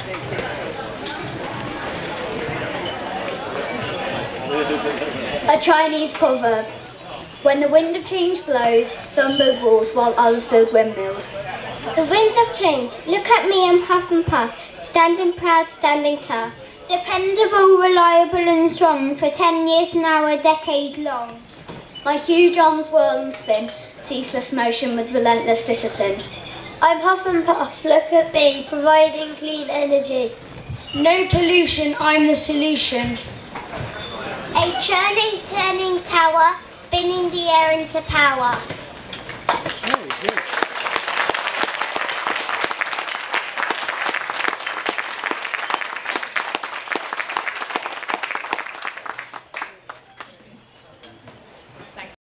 A Chinese proverb. When the wind of change blows, some build walls while others build windmills. The winds of change. Look at me, I'm huff and puff, standing proud, standing tough. Dependable, reliable and strong, for 10 years now, a decade long. My huge arms whirl and spin, ceaseless motion with relentless discipline. I'm huff and puff, look at me, providing clean energy. No pollution, I'm the solution. A churning, turning tower, spinning the air into power. Very good.